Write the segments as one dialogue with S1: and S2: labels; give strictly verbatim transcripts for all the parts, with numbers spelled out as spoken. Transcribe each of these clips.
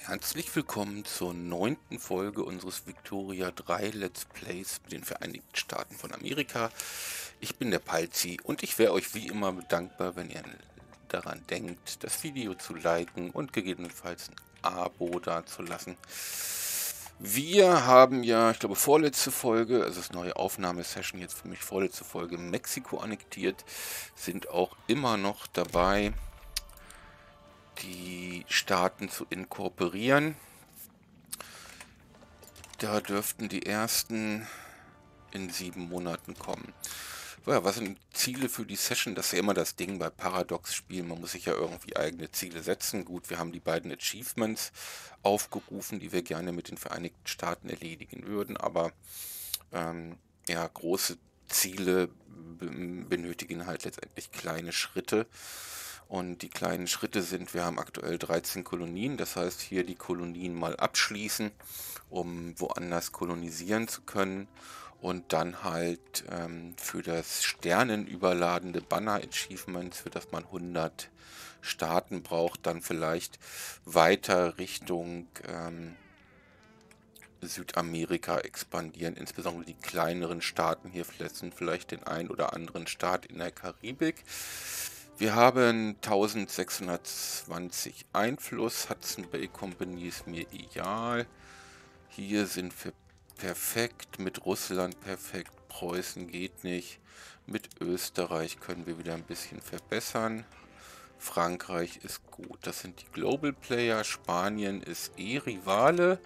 S1: Herzlich willkommen zur neunten Folge unseres Victoria drei Let's Plays mit den Vereinigten Staaten von Amerika. Ich bin der Palzi und ich wäre euch wie immer dankbar, wenn ihr daran denkt, das Video zu liken und gegebenenfalls ein Abo dazulassen. Wir haben ja, ich glaube, vorletzte Folge, also das neue Aufnahmesession jetzt für mich, vorletzte Folge Mexiko annektiert, sind auch immer noch dabei, die Staaten zu inkorporieren. Da dürften die ersten in sieben Monaten kommen. Ja, was sind Ziele für die Session? Das ist ja immer das Ding bei Paradox-Spielen. Man muss sich ja irgendwie eigene Ziele setzen. Gut, wir haben die beiden Achievements aufgerufen, die wir gerne mit den Vereinigten Staaten erledigen würden. Aber ähm, ja, große Ziele benötigen halt letztendlich kleine Schritte. Und die kleinen Schritte sind, wir haben aktuell dreizehn Kolonien, das heißt hier die Kolonien mal abschließen, um woanders kolonisieren zu können und dann halt ähm, für das sternenüberladende Banner-Achievement, für das man hundert Staaten braucht, dann vielleicht weiter Richtung ähm, Südamerika expandieren, insbesondere die kleineren Staaten hier sind vielleicht den ein oder anderen Staat in der Karibik. Wir haben eintausendsechshundertzwanzig Einfluss, Hudson Bay Company ist mir egal. Hier sind wir perfekt, mit Russland perfekt, Preußen geht nicht. Mit Österreich können wir wieder ein bisschen verbessern. Frankreich ist gut, das sind die Global Player, Spanien ist eh Rivale.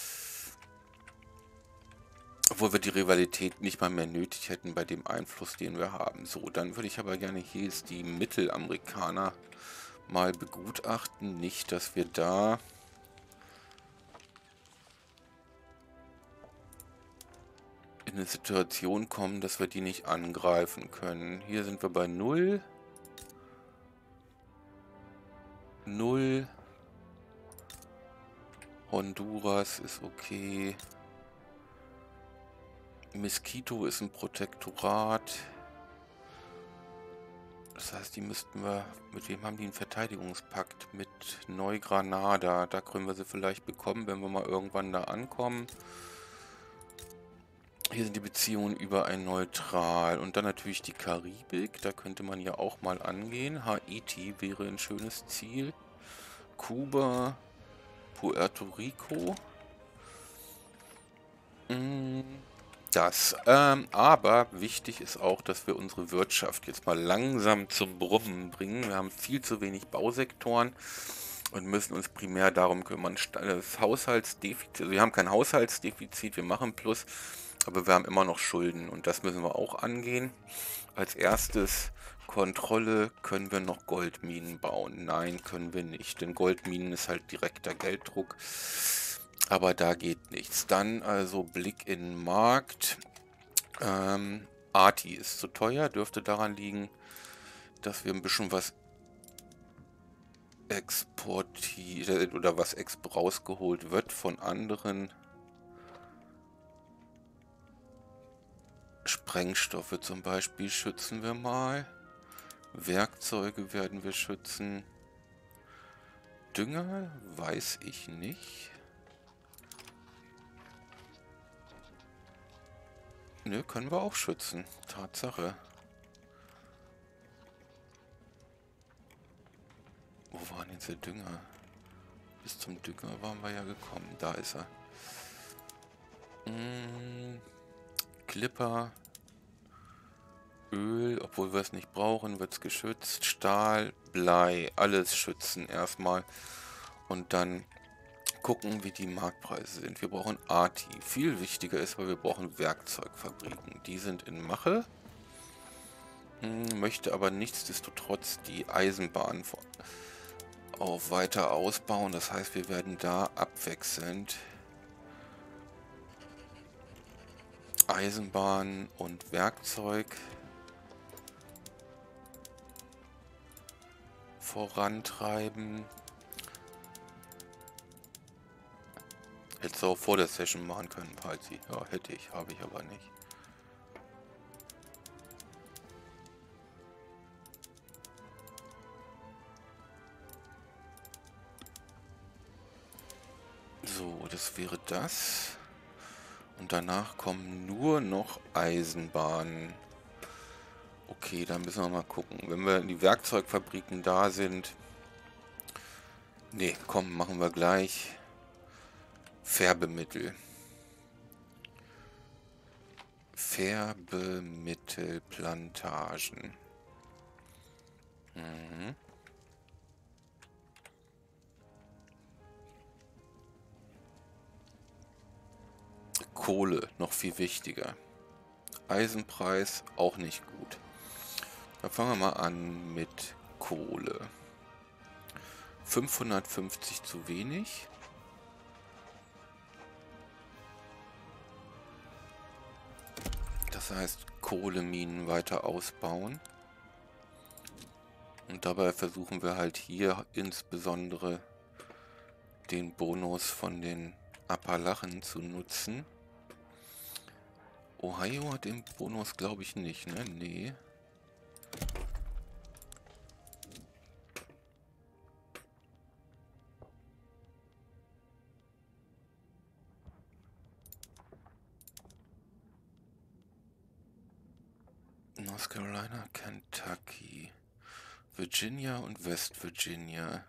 S1: Obwohl wir die Rivalität nicht mal mehr nötig hätten bei dem Einfluss, den wir haben. So, dann würde ich aber gerne hier jetzt die Mittelamerikaner mal begutachten. Nicht, dass wir da in eine Situation kommen, dass wir die nicht angreifen können. Hier sind wir bei null. null. Honduras ist okay. Mesquito ist ein Protektorat. Das heißt, die müssten wir, mit wem haben die einen Verteidigungspakt? Mit Neugranada. Da können wir sie vielleicht bekommen, wenn wir mal irgendwann da ankommen. Hier sind die Beziehungen überall neutral. Und dann natürlich die Karibik. Da könnte man ja auch mal angehen. Haiti wäre ein schönes Ziel. Kuba. Puerto Rico. Das. Ähm, aber wichtig ist auch, dass wir unsere Wirtschaft jetzt mal langsam zum Brummen bringen. Wir haben viel zu wenig Bausektoren und müssen uns primär darum kümmern. Das Haushaltsdefizit, also wir haben kein Haushaltsdefizit, wir machen Plus, aber wir haben immer noch Schulden und das müssen wir auch angehen. Als erstes Kontrolle, können wir noch Goldminen bauen? Nein, können wir nicht, denn Goldminen ist halt direkter Gelddruck. Aber da geht nichts. Dann also Blick in den Markt. Ähm, Arti ist zu teuer. Dürfte daran liegen, dass wir ein bisschen was exportiert oder was exp rausgeholt wird von anderen. Sprengstoffe zum Beispiel schützen wir mal. Werkzeuge werden wir schützen. Dünger weiß ich nicht. Nö, können wir auch schützen. Tatsache. Wo waren jetzt der Dünger? Bis zum Dünger waren wir ja gekommen. Da ist er. Hm, Clipper. Öl, obwohl wir es nicht brauchen, wird es geschützt. Stahl, Blei, alles schützen erstmal. Und dann gucken, wie die Marktpreise sind. Wir brauchen Arti. Viel wichtiger ist, weil wir brauchen Werkzeugfabriken. Die sind in Mache. Hm, möchte aber nichtsdestotrotz die Eisenbahn auch weiter ausbauen. Das heißt, wir werden da abwechselnd Eisenbahn und Werkzeug vorantreiben. Hätte es auch vor der Session machen können, Palzi. Ja, hätte ich, habe ich aber nicht. So, das wäre das. Und danach kommen nur noch Eisenbahnen. Okay, dann müssen wir mal gucken. Wenn wir in die Werkzeugfabriken da sind... Ne, komm, machen wir gleich. Färbemittel. Färbemittelplantagen. Mhm. Kohle, noch viel wichtiger. Eisenpreis, auch nicht gut. Dann fangen wir mal an mit Kohle. fünfhundertfünfzig zu wenig. Das heißt, Kohleminen weiter ausbauen. Und dabei versuchen wir halt hier insbesondere den Bonus von den Appalachen zu nutzen. Ohio hat den Bonus, glaube ich, nicht, ne? Nee. North Carolina, Kentucky, Virginia und West Virginia.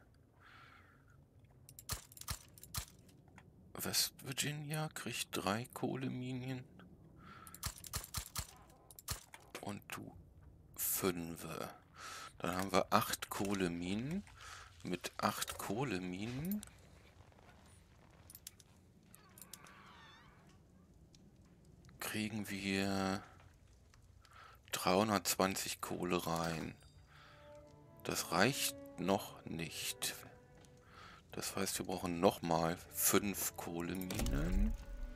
S1: West Virginia kriegt drei Kohleminen und du fünf. Dann haben wir acht Kohleminen. Mit acht Kohleminen kriegen wir dreihundertzwanzig Kohle rein. Das reicht noch nicht. Das heißt, wir brauchen nochmal fünf Kohleminen.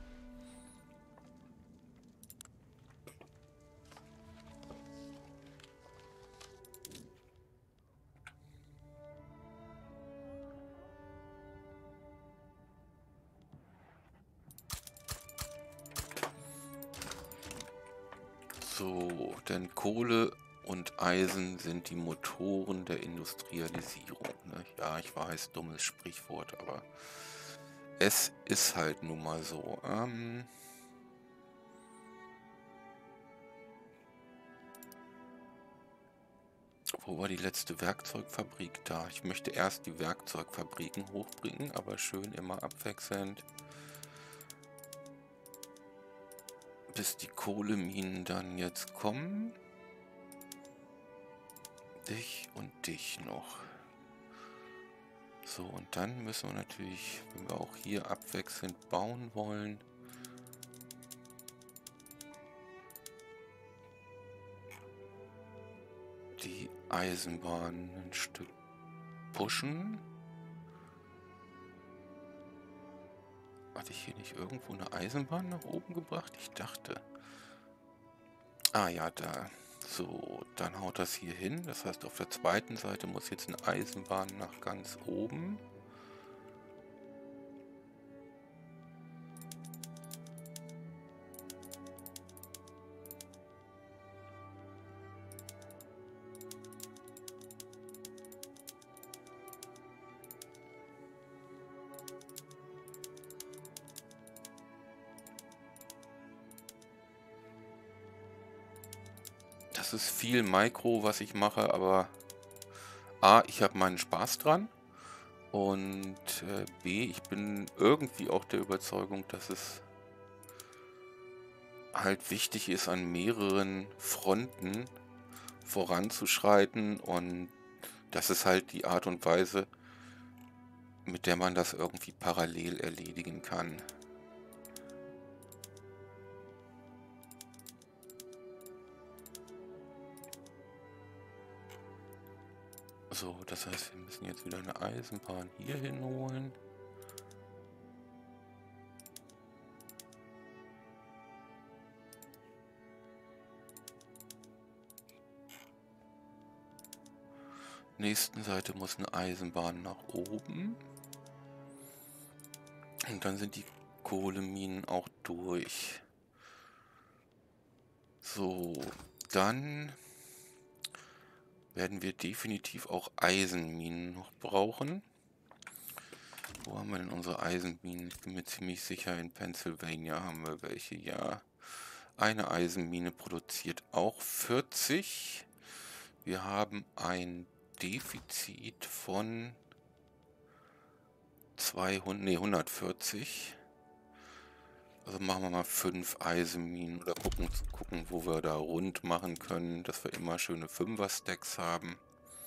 S1: So, denn Kohle und Eisen sind die Motoren der Industrialisierung. Ne? Ja, ich weiß, dummes Sprichwort, aber es ist halt nun mal so. Ähm Wo war die letzte Werkzeugfabrik da? Ich möchte erst die Werkzeugfabriken hochbringen, aber schön immer abwechselnd. Bis die Kohleminen dann jetzt kommen. Dich und dich noch. So, und dann müssen wir natürlich, wenn wir auch hier abwechselnd bauen wollen, die Eisenbahn ein Stück pushen. Hatte ich hier nicht irgendwo eine Eisenbahn nach oben gebracht? Ich dachte. Ah ja, da. So, dann haut das hier hin. Das heißt, auf der zweiten Seite muss jetzt eine Eisenbahn nach ganz oben. Das ist viel Mikro, was ich mache, aber A, ich habe meinen Spaß dran und äh, B, ich bin irgendwie auch der Überzeugung, dass es halt wichtig ist, an mehreren Fronten voranzuschreiten und das ist halt die Art und Weise, mit der man das irgendwie parallel erledigen kann. So, das heißt, wir müssen jetzt wieder eine Eisenbahn hier hinholen. Nächsten Seite muss eine Eisenbahn nach oben. Und dann sind die Kohleminen auch durch. So, dann werden wir definitiv auch Eisenminen noch brauchen. Wo Wo haben wir denn unsere Eisenminen? Ich bin mir ziemlich sicher, in Pennsylvania haben wir welche, ja. Eine Eisenmine produziert auch vierzig. Wir haben ein Defizit von zweihundert, nee, hundertvierzig. Also machen wir mal fünf Eisenminen oder gucken, gucken, wo wir da rund machen können, dass wir immer schöne Fünfer-Stacks haben.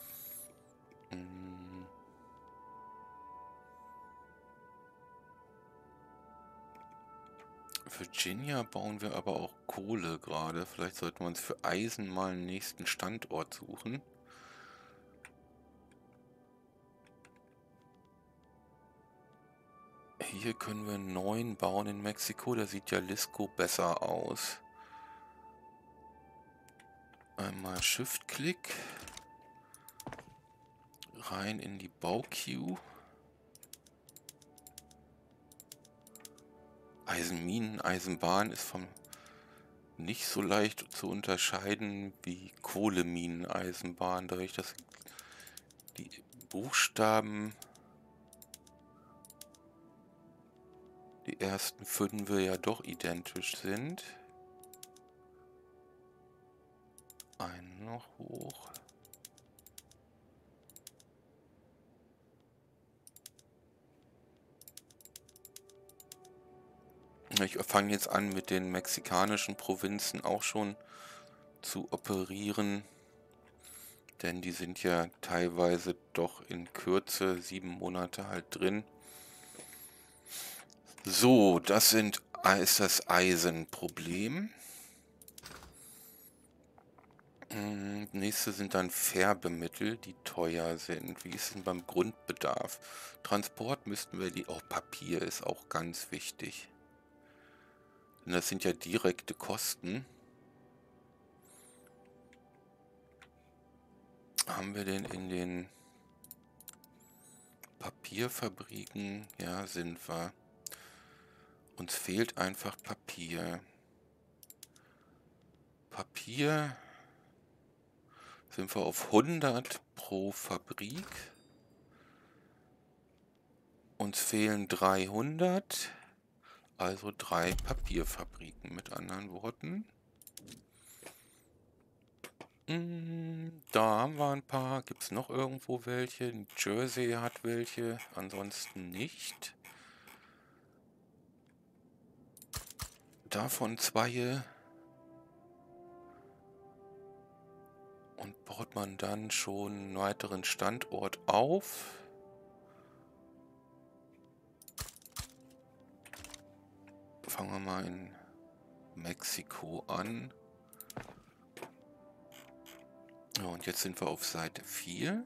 S1: Hm. Virginia bauen wir aber auch Kohle gerade. Vielleicht sollten wir uns für Eisen mal einen nächsten Standort suchen. Hier können wir einen neuen bauen in Mexiko. Da sieht ja Lisco besser aus. Einmal Shift-Klick. Rein in die Bau-Queue. Eisenminen, Eisenbahn ist vom nicht so leicht zu unterscheiden wie Kohleminen, Eisenbahn, dadurch, dass die Buchstaben, die ersten fünf ja doch identisch sind. Einen noch hoch. Ich fange jetzt an, mit den mexikanischen Provinzen auch schon zu operieren, denn die sind ja teilweise doch in Kürze, sieben Monate halt drin. So, das sind, ist das Eisenproblem. Hm, nächste sind dann Färbemittel, die teuer sind. Wie ist denn beim Grundbedarf? Transport müssten wir die... Oh, Papier ist auch ganz wichtig. Denn das sind ja direkte Kosten. Haben wir denn in den Papierfabriken? Ja, sind wir. Uns fehlt einfach Papier. Papier sind wir auf hundert pro Fabrik. Uns fehlen dreihundert. Also drei Papierfabriken mit anderen Worten. Da haben wir ein paar. Gibt es noch irgendwo welche? New Jersey hat welche, ansonsten nicht. Davon zwei. Und baut man dann schon einen weiteren Standort auf. Fangen wir mal in Mexiko an. Ja, und jetzt sind wir auf Seite vier.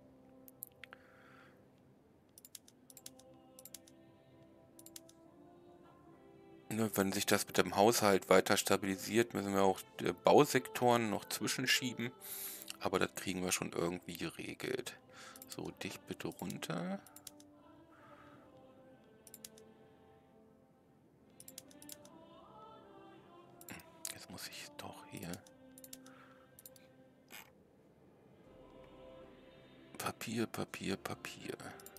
S1: Wenn sich das mit dem Haushalt weiter stabilisiert, müssen wir auch die Bausektoren noch zwischenschieben. Aber das kriegen wir schon irgendwie geregelt. So, dich bitte runter. Jetzt muss ich doch hier... Papier, Papier, Papier.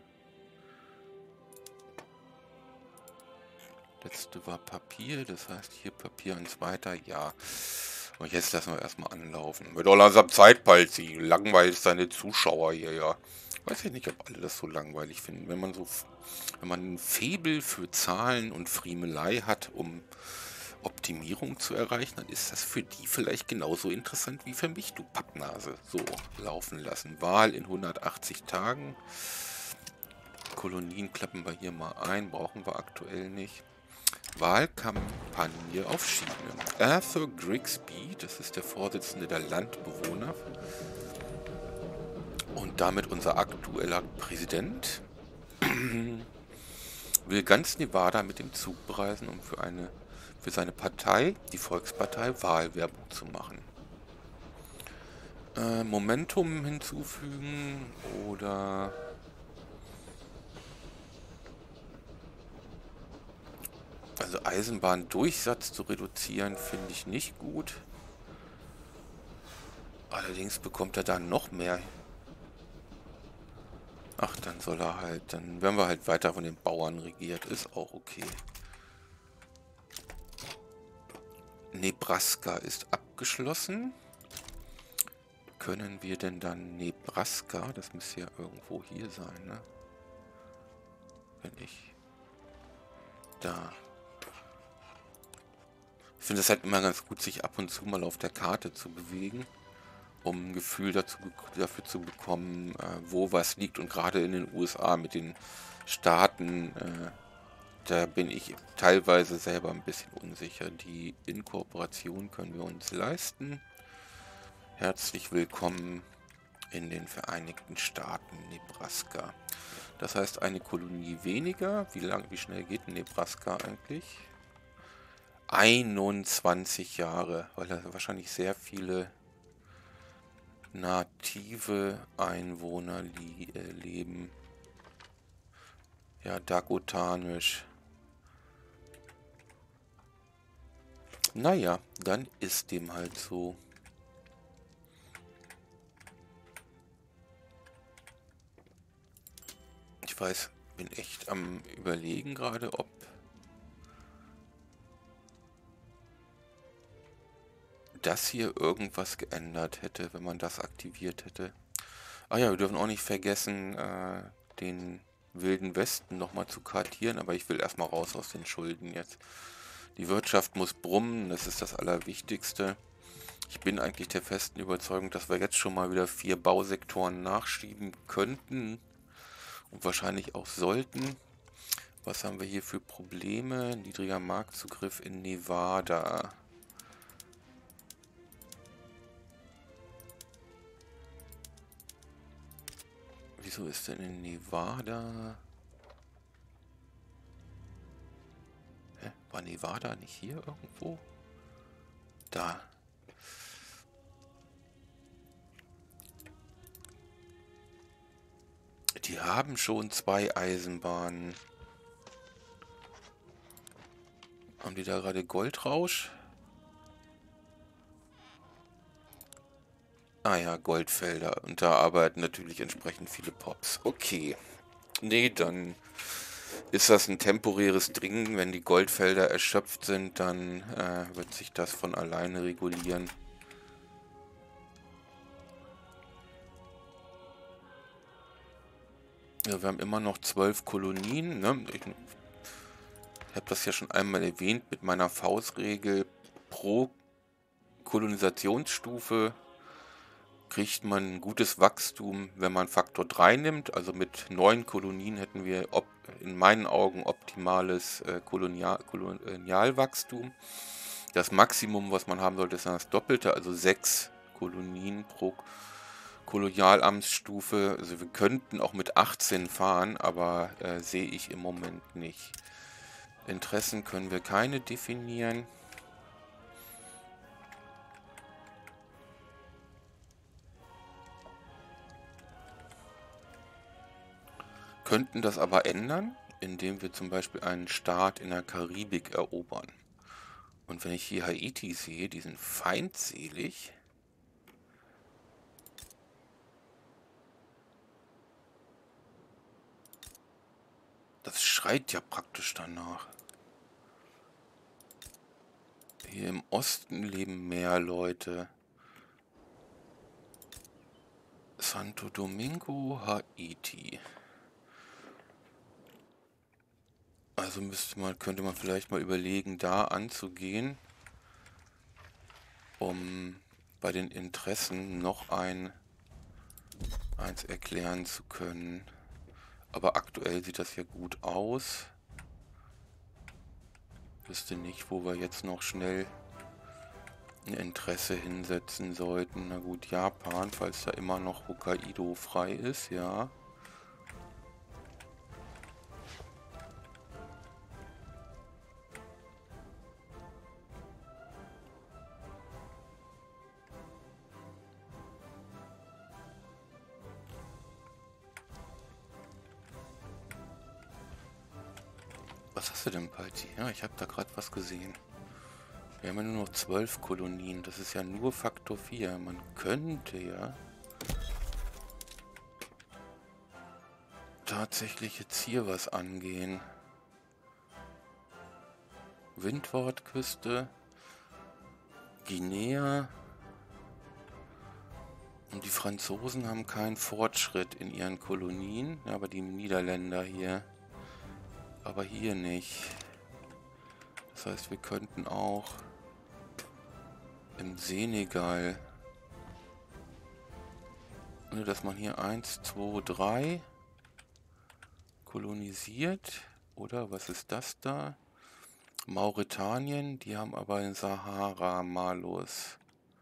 S1: Letzte war Papier, das heißt hier Papier und so weiter, ja. Und jetzt lassen wir erstmal anlaufen. Wird doch langsam Zeit, Palzi. Langweilig seine Zuschauer hier, ja. Weiß ich nicht, ob alle das so langweilig finden. Wenn man so, wenn man ein Faible für Zahlen und Friemelei hat, um Optimierung zu erreichen, dann ist das für die vielleicht genauso interessant wie für mich, du Pappnase. So, laufen lassen. Wahl in hundertachtzig Tagen. Kolonien klappen wir hier mal ein, brauchen wir aktuell nicht. Wahlkampagne auf Schiene. Arthur Grigsby, das ist der Vorsitzende der Landbewohner und damit unser aktueller Präsident, will ganz Nevada mit dem Zug bereisen, um für eine für seine Partei, die Volkspartei, Wahlwerbung zu machen. Äh, Momentum hinzufügen oder... Also Eisenbahndurchsatz zu reduzieren, finde ich nicht gut. Allerdings bekommt er dann noch mehr Ach, dann soll er halt, dann werden wir halt weiter von den Bauern regiert. Ist auch okay. Nebraska ist abgeschlossen. Können wir denn dann Nebraska, das müsste ja irgendwo hier sein, ne? Wenn ich da... Ich finde es halt immer ganz gut, sich ab und zu mal auf der Karte zu bewegen, um ein Gefühl dazu, dafür zu bekommen, äh, wo was liegt. Und gerade in den U S A mit den Staaten, äh, da bin ich teilweise selber ein bisschen unsicher. Die Inkorporation können wir uns leisten. Herzlich willkommen in den Vereinigten Staaten, Nebraska. Das heißt, eine Kolonie weniger. Wie lang, wie schnell geht denn Nebraska eigentlich? einundzwanzig Jahre, weil da wahrscheinlich sehr viele native Einwohner äh, leben. Ja, Dakotanisch. Naja, dann ist dem halt so. Ich weiß, bin echt am Überlegen gerade, ob das hier irgendwas geändert hätte, wenn man das aktiviert hätte. Ah ja, wir dürfen auch nicht vergessen, äh, den Wilden Westen nochmal zu kartieren, aber ich will erstmal raus aus den Schulden jetzt. Die Wirtschaft muss brummen, das ist das Allerwichtigste. Ich bin eigentlich der festen Überzeugung, dass wir jetzt schon mal wieder vier Bausektoren nachschieben könnten und wahrscheinlich auch sollten. Was haben wir hier für Probleme? Niedriger Marktzugriff in Nevada. Wieso ist denn in Nevada... Hä? War Nevada nicht hier irgendwo? Da. Die haben schon zwei Eisenbahnen. Haben die da gerade Goldrausch? Ah ja, Goldfelder. Und da arbeiten natürlich entsprechend viele Pops. Okay. Nee, dann ist das ein temporäres Dringen. Wenn die Goldfelder erschöpft sind, dann äh, wird sich das von alleine regulieren. Ja, wir haben immer noch zwölf Kolonien. Ne? Ich, ich habe das ja schon einmal erwähnt mit meiner Faustregel. Pro Kolonisationsstufe kriegt man ein gutes Wachstum, wenn man Faktor drei nimmt. Also mit neun Kolonien hätten wir op in meinen Augen optimales äh, Kolonial Kolonialwachstum. Das Maximum, was man haben sollte, ist dann das Doppelte, also sechs Kolonien pro Kolonialamtsstufe. Also wir könnten auch mit achtzehn fahren, aber äh, sehe ich im Moment nicht. Interessen können wir keine definieren. Könnten das aber ändern, indem wir zum Beispiel einen Staat in der Karibik erobern. Und wenn ich hier Haiti sehe, die sind feindselig. Das schreit ja praktisch danach. Hier im Osten leben mehr Leute. Santo Domingo, Haiti. Also müsste man, könnte man vielleicht mal überlegen, da anzugehen, um bei den Interessen noch ein eins erklären zu können. Aber aktuell sieht das ja gut aus. Wüsste nicht, wo wir jetzt noch schnell ein Interesse hinsetzen sollten. Na gut, Japan, falls da immer noch Hokkaido frei ist, ja. Was hast du denn, Palti? Ja, ich habe da gerade was gesehen. Wir haben ja nur noch zwölf Kolonien. Das ist ja nur Faktor vier. Man könnte ja... tatsächlich jetzt hier was angehen. Windwardküste, Guinea. Und die Franzosen haben keinen Fortschritt in ihren Kolonien, aber die Niederländer hier. Aber hier nicht. Das heißt, wir könnten auch im Senegal, nur dass man hier eins, zwei, drei kolonisiert. Oder was ist das da? Mauretanien, die haben aber einen Sahara-Malus.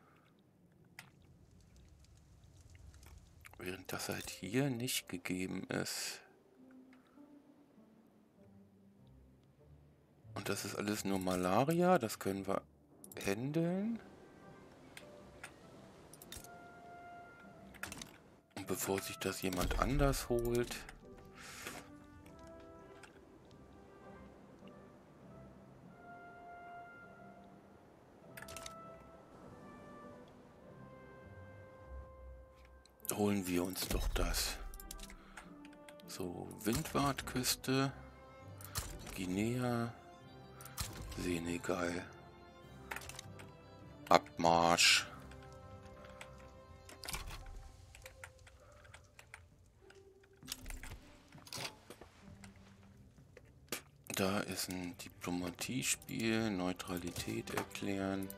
S1: Während das halt hier nicht gegeben ist. Und das ist alles nur Malaria, das können wir handeln. Und bevor sich das jemand anders holt. Holen wir uns doch das. So, Windwardküste, Guinea, Senegal. Abmarsch. Da ist ein Diplomatiespiel, Neutralität erklären.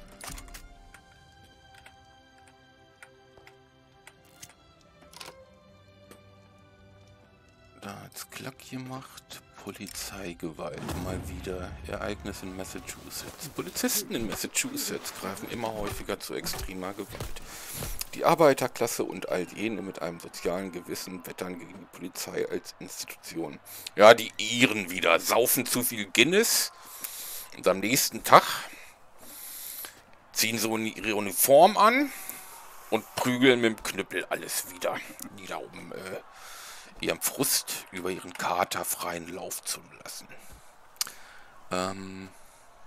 S1: Da hat's klack gemacht. Polizeigewalt mal wieder. Ereignis in Massachusetts. Polizisten in Massachusetts greifen immer häufiger zu extremer Gewalt. Die Arbeiterklasse und all jene mit einem sozialen Gewissen wettern gegen die Polizei als Institution. Ja, die Iren wieder. Saufen zu viel Guinness. Und am nächsten Tag ziehen so ihre Uniform an und prügeln mit dem Knüppel alles wieder. Die da oben äh, ihrem Frust über ihren Kater freien Lauf zu lassen. Ähm,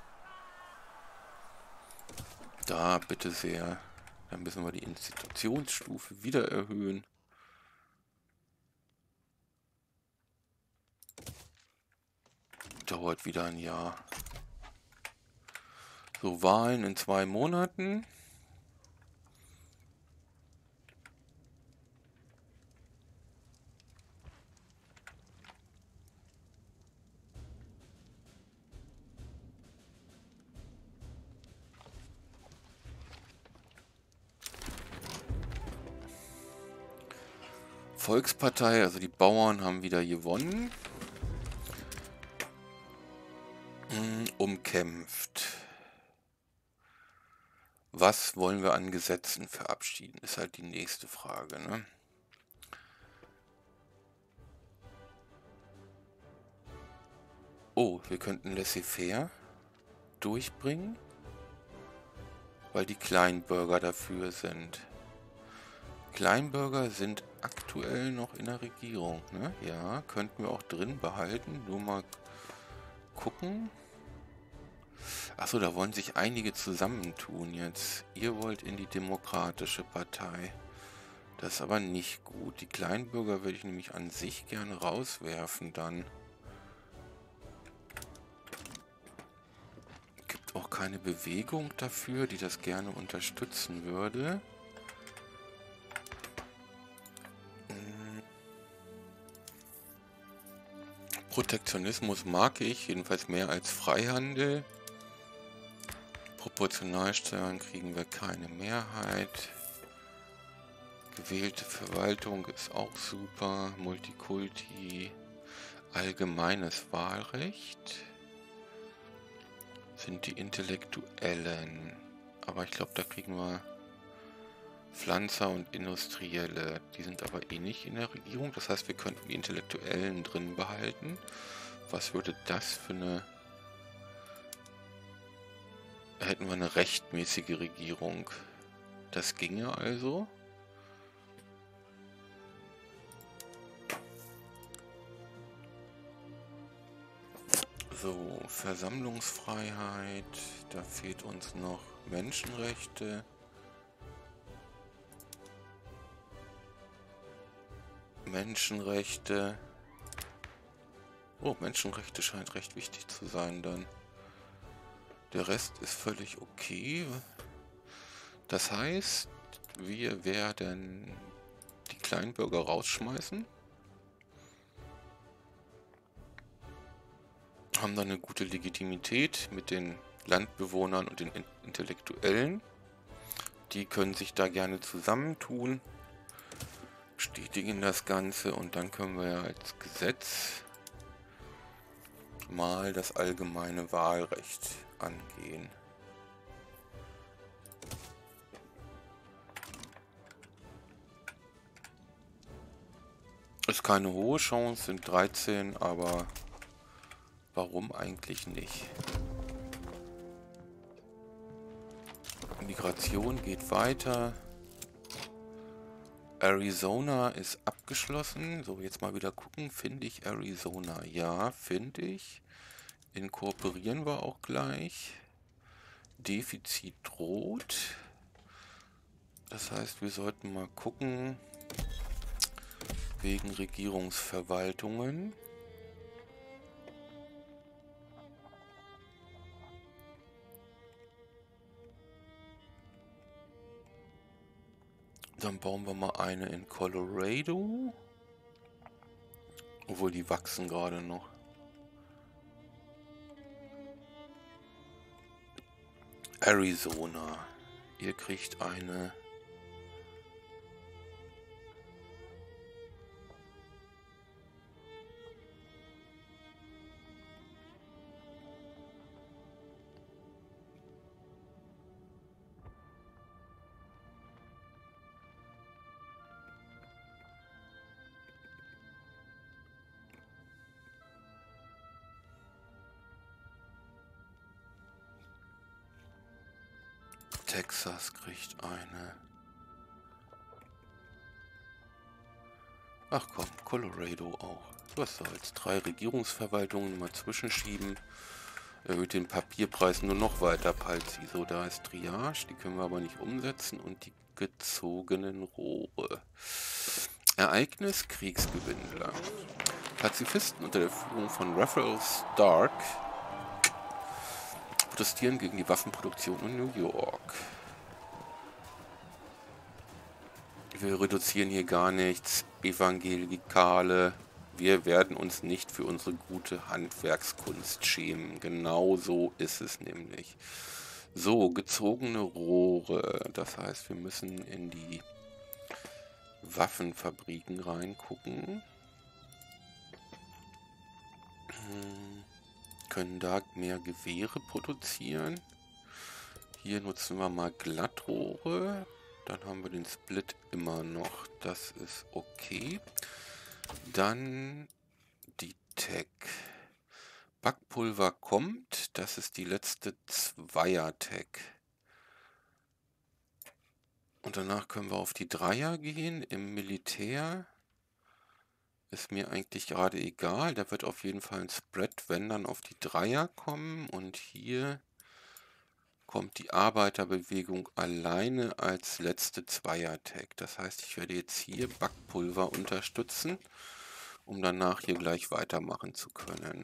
S1: da bitte sehr. Dann müssen wir die Institutionsstufe wieder erhöhen. Dauert wieder ein Jahr. So, Wahlen in zwei Monaten. Volkspartei, also die Bauern haben wieder gewonnen. Umkämpft. Was wollen wir an Gesetzen verabschieden, ist halt die nächste Frage, ne? Oh, wir könnten Laissez-faire durchbringen, weil die Kleinbürger dafür sind. Kleinbürger sind aktuell noch in der Regierung, ne? Ja, könnten wir auch drin behalten. Nur mal gucken. Achso, da wollen sich einige zusammentun jetzt. Ihr wollt in die Demokratische Partei. Das ist aber nicht gut. Die Kleinbürger würde ich nämlich an sich gerne rauswerfen dann. Gibt auch keine Bewegung dafür, die das gerne unterstützen würde. Protektionismus mag ich, jedenfalls mehr als Freihandel. Proportionalsteuern kriegen wir keine Mehrheit. Gewählte Verwaltung ist auch super. Multikulti. Allgemeines Wahlrecht. Sind die Intellektuellen. Aber ich glaube, da kriegen wir Pflanzer und Industrielle. Die sind aber eh nicht in der Regierung. Das heißt, wir könnten die Intellektuellen drin behalten. Was würde das für eine... Hätten wir eine rechtmäßige Regierung. Das ginge also. So, Versammlungsfreiheit. Da fehlt uns noch Menschenrechte. Menschenrechte. Oh, Menschenrechte scheint recht wichtig zu sein dann. Der Rest ist völlig okay. Das heißt, wir werden die Kleinbürger rausschmeißen. Haben dann eine gute Legitimität mit den Landbewohnern und den Intellektuellen. Die können sich da gerne zusammentun, bestätigen das Ganze und dann können wir ja als Gesetz mal das allgemeine Wahlrecht angehen. Ist keine hohe Chance, sind dreizehn, aber warum eigentlich nicht? Migration geht weiter. Arizona ist abgeschlossen. So, jetzt mal wieder gucken. Finde ich Arizona? Ja, finde ich. Inkorporieren wir auch gleich. Defizit droht. Das heißt, wir sollten mal gucken wegen Regierungsverwaltungen. Dann bauen wir mal eine in Colorado. Obwohl, die wachsen gerade noch. Arizona. Ihr kriegt eine... Texas kriegt eine. Ach komm, Colorado auch. Was soll's? Drei Regierungsverwaltungen mal zwischenschieben. Erhöht den Papierpreis nur noch weiter, Palzi. So, da ist Triage, die können wir aber nicht umsetzen. Und die gezogenen Rohre. Ereignis, Kriegsgewinnler. Pazifisten unter der Führung von Raphael Stark protestieren gegen die Waffenproduktion in New York. Wir reduzieren hier gar nichts. Evangelikale. Wir werden uns nicht für unsere gute Handwerkskunst schämen. Genau so ist es nämlich. So, gezogene Rohre. Das heißt, wir müssen in die Waffenfabriken reingucken. Hm. Können da mehr Gewehre produzieren. Hier nutzen wir mal Glattrohre. Dann haben wir den Split immer noch. Das ist okay. Dann die Tech. Backpulver kommt. Das ist die letzte Zweier-Tech. Und danach können wir auf die Dreier gehen. Im Militär ist mir eigentlich gerade egal. Da wird auf jeden Fall ein Spread, wenn dann auf die Dreier kommen. Und hier kommt die Arbeiterbewegung alleine als letzte Zweier-Tag. Das heißt, ich werde jetzt hier Backpulver unterstützen, um danach hier gleich weitermachen zu können.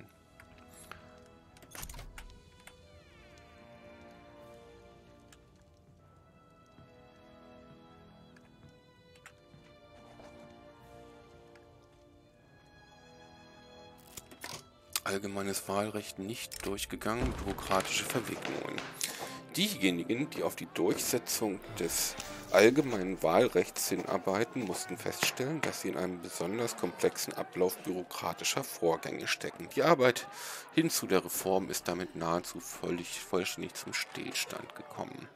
S1: Allgemeines Wahlrecht nicht durchgegangen, bürokratische Verwicklungen. Diejenigen, die auf die Durchsetzung des allgemeinen Wahlrechts hinarbeiten, mussten feststellen, dass sie in einem besonders komplexen Ablauf bürokratischer Vorgänge stecken. Die Arbeit hin zu der Reform ist damit nahezu völlig, vollständig zum Stillstand gekommen.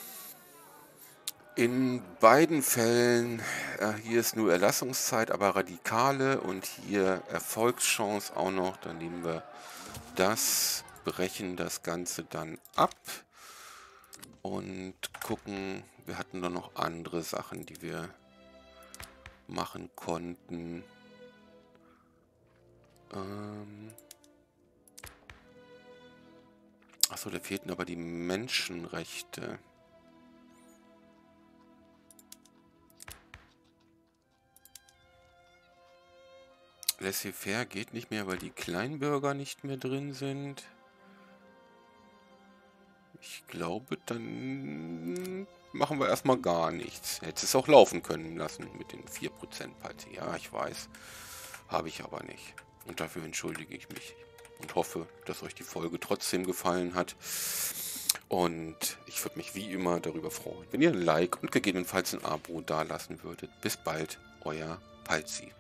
S1: In beiden Fällen, äh, hier ist nur Erlassungszeit, aber Radikale und hier Erfolgschance auch noch. Dann nehmen wir das, brechen das Ganze dann ab und gucken, wir hatten da noch andere Sachen, die wir machen konnten. Ähm Achso, da fehlten aber die Menschenrechte. Laissez-faire geht nicht mehr, weil die Kleinbürger nicht mehr drin sind. Ich glaube, dann machen wir erstmal gar nichts. Hätte es auch laufen können lassen mit den vier Prozent Party. Ja, ich weiß. Habe ich aber nicht. Und dafür entschuldige ich mich. Und hoffe, dass euch die Folge trotzdem gefallen hat. Und ich würde mich wie immer darüber freuen, wenn ihr ein Like und gegebenenfalls ein Abo dalassen würdet. Bis bald, euer Palzi.